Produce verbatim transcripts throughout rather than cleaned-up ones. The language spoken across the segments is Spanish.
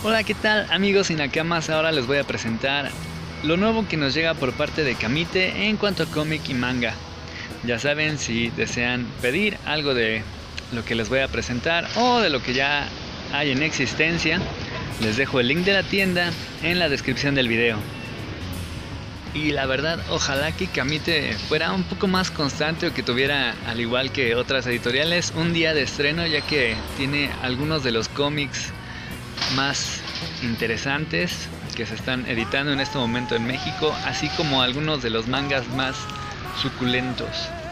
Hola, ¿qué tal amigos Inakamas? Ahora les voy a presentar lo nuevo que nos llega por parte de Kamite en cuanto a cómic y manga. Ya saben, si desean pedir algo de lo que les voy a presentar o de lo que ya hay en existencia, les dejo el link de la tienda en la descripción del video. Y la verdad, ojalá que Kamite fuera un poco más constante o que tuviera, al igual que otras editoriales, un día de estreno, ya que tiene algunos de los cómics más interesantes que se están editando en este momento en México, así como algunos de los mangas más suculentos.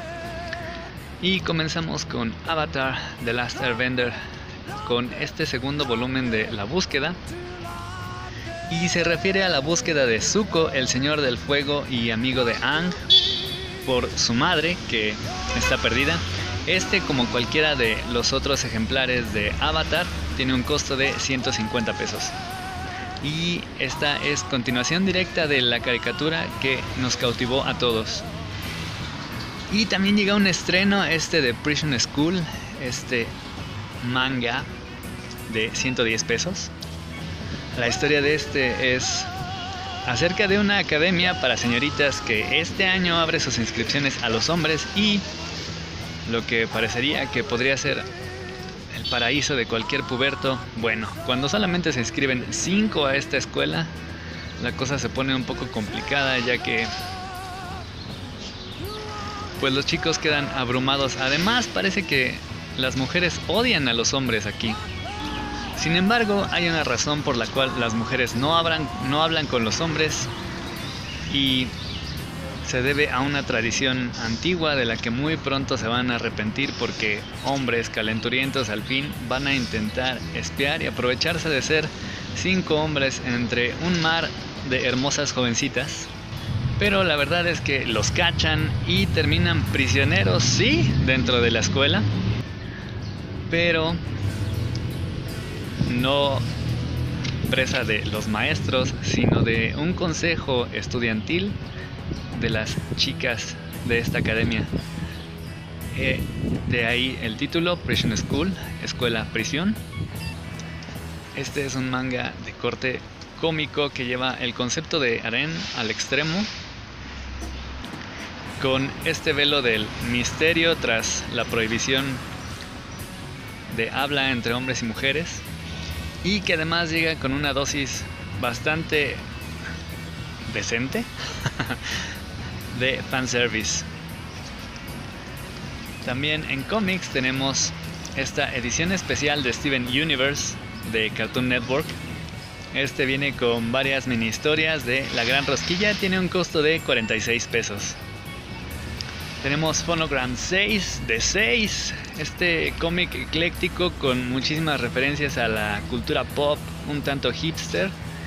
Y comenzamos con Avatar: The Last Airbender, con este segundo volumen de La Búsqueda, y se refiere a la búsqueda de Zuko, el señor del fuego y amigo de Aang, por su madre, que está perdida. Este, como cualquiera de los otros ejemplares de Avatar, tiene un costo de ciento cincuenta pesos. Y esta es continuación directa de la caricatura que nos cautivó a todos. Y también llega un estreno, este de Prison School, este manga de ciento diez pesos. La historia de este es acerca de una academia para señoritas que este año abre sus inscripciones a los hombres, y lo que parecería que podría ser el paraíso de cualquier puberto, bueno, cuando solamente se inscriben cinco a esta escuela, la cosa se pone un poco complicada, ya que pues los chicos quedan abrumados. Además, parece que las mujeres odian a los hombres aquí. Sin embargo, hay una razón por la cual las mujeres no hablan, no hablan con los hombres, y se debe a una tradición antigua de la que muy pronto se van a arrepentir, porque hombres calenturientos al fin van a intentar espiar y aprovecharse de ser cinco hombres entre un mar de hermosas jovencitas. Pero la verdad es que los cachan y terminan prisioneros, sí, dentro de la escuela, pero no presa de los maestros, sino de un consejo estudiantil de las chicas de esta academia. Eh, de ahí el título, Prison School, escuela prisión. Este es un manga de corte cómico que lleva el concepto de harén al extremo, con este velo del misterio tras la prohibición de habla entre hombres y mujeres, y que además llega con una dosis bastante decente de fanservice. También en cómics tenemos esta edición especial de Steven Universe de Cartoon Network. Este viene con varias mini historias de La Gran Rosquilla, tiene un costo de cuarenta y seis pesos. Tenemos Phonogram seis de seis, este cómic ecléctico con muchísimas referencias a la cultura pop, un tanto hipster,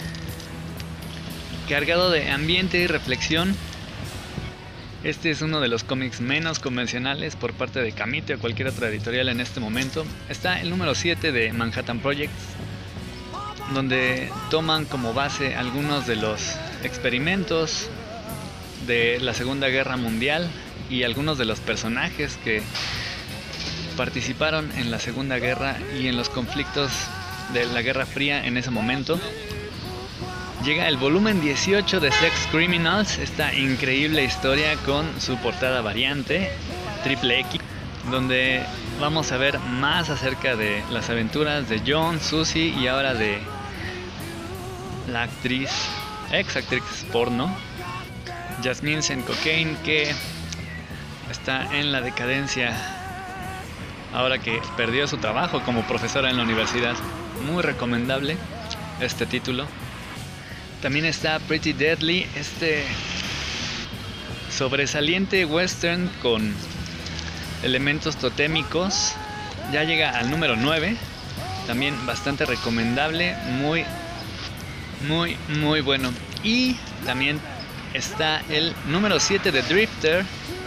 cargado de ambiente y reflexión. Este es uno de los cómics menos convencionales por parte de Kamite o cualquier otra editorial en este momento. Está el número siete de Manhattan Project, donde toman como base algunos de los experimentos de la Segunda Guerra Mundial y algunos de los personajes que participaron en la Segunda Guerra y en los conflictos de la Guerra Fría en ese momento. Llega el volumen dieciocho de Sex Criminals, esta increíble historia con su portada variante, triple X, donde vamos a ver más acerca de las aventuras de John, Susie y ahora de la actriz, ex actriz porno, Jasmine Sen Cocaine, que está en la decadencia ahora que perdió su trabajo como profesora en la universidad. Muy recomendable este título. También está Pretty Deadly, este sobresaliente western con elementos totémicos. Ya llega al número nueve, también bastante recomendable, muy, muy, muy bueno. Y también está el número siete de Drifter,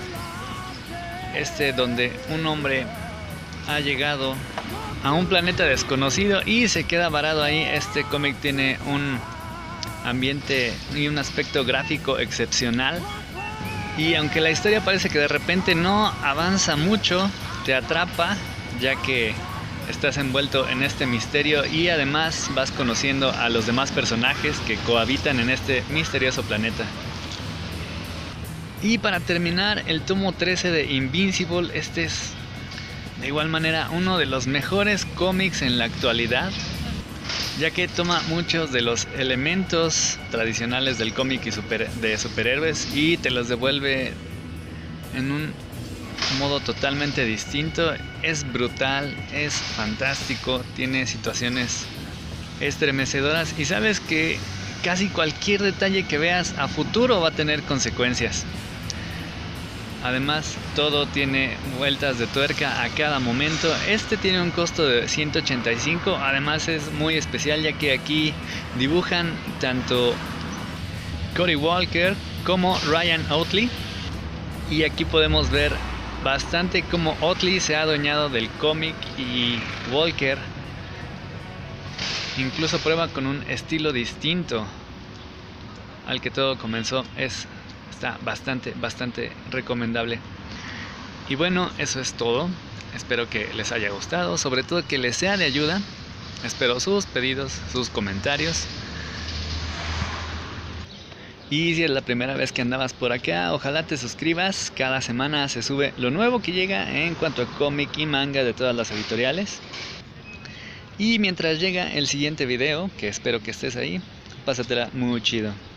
este donde un hombre ha llegado a un planeta desconocido y se queda varado ahí. Este cómic tiene un ambiente y un aspecto gráfico excepcional, y aunque la historia parece que de repente no avanza mucho, te atrapa, ya que estás envuelto en este misterio y además vas conociendo a los demás personajes que cohabitan en este misterioso planeta. Y para terminar, el tomo trece de Invincible. Este es de igual manera uno de los mejores cómics en la actualidad, ya que toma muchos de los elementos tradicionales del cómic y super, de superhéroes y te los devuelve en un modo totalmente distinto. Es brutal, es fantástico, tiene situaciones estremecedoras y sabes que casi cualquier detalle que veas a futuro va a tener consecuencias. Además, todo tiene vueltas de tuerca a cada momento. Este tiene un costo de ciento ochenta y cinco. Además es muy especial, ya que aquí dibujan tanto Cory Walker como Ryan Ottley. Y aquí podemos ver bastante cómo Ottley se ha adueñado del cómic y Walker incluso prueba con un estilo distinto al que todo comenzó. Es Está bastante, bastante recomendable. Y bueno, eso es todo. Espero que les haya gustado, sobre todo que les sea de ayuda. Espero sus pedidos, sus comentarios. Y si es la primera vez que andabas por acá, ojalá te suscribas. Cada semana se sube lo nuevo que llega en cuanto a cómic y manga de todas las editoriales. Y mientras llega el siguiente video, que espero que estés ahí, pásatela muy chido.